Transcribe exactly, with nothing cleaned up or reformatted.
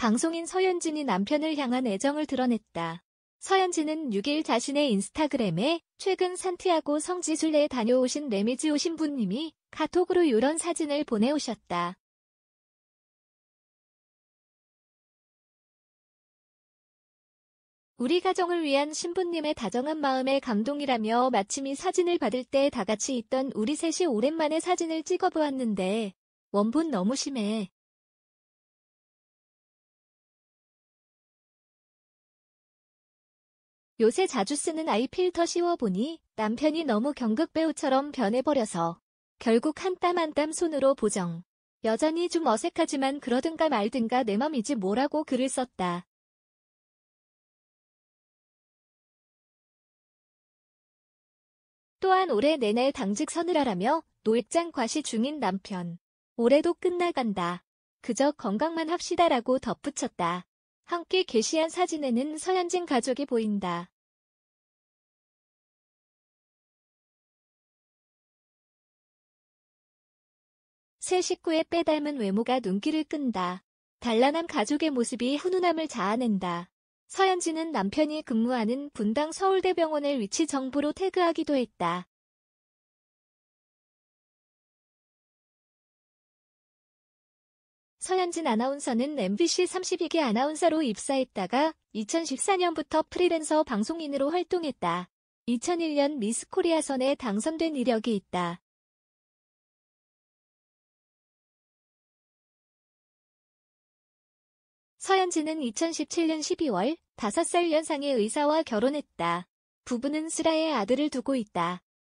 방송인 서현진이 남편을 향한 애정을 드러냈다. 서현진은 육 일 자신의 인스타그램에 최근 산티아고 성지순례에 다녀오신 레미지오 신부님이 카톡으로 이런 사진을 보내오셨다. 우리 가정을 위한 신부님의 다정한 마음에 감동이라며 마침 이 사진을 받을 때 다같이 있던 우리 셋이 오랜만에 사진을 찍어보았는데 원본 너무 심해. 요새 자주 쓰는 아이 필터 씌워보니 남편이 너무 경극 배우처럼 변해버려서 결국 한 땀 한 땀 손으로 보정. 여전히 좀 어색하지만 그러든가 말든가 내 맘이지 뭐라고 글을 썼다. 또한 올해 내내 당직 서늘하라며 노획장 과시 중인 남편. 올해도 끝나간다. 그저 건강만 합시다라고 덧붙였다. 함께 게시한 사진에는 서현진 가족이 보인다. 새 식구의 빼닮은 외모가 눈길을 끈다. 단란한 가족의 모습이 훈훈함을 자아낸다. 서현진은 남편이 근무하는 분당 서울대병원을 위치 정보로 태그하기도 했다. 서현진 아나운서는 엠비씨 삼십이 기 아나운서로 입사했다가 이천십사 년부터 프리랜서 방송인으로 활동했다. 이천일 년 미스 코리아선에 당선된 이력이 있다. 서현진은 이천십칠 년 십이 월 다섯 살 연상의 의사와 결혼했다. 부부는 슬아의 아들을 두고 있다.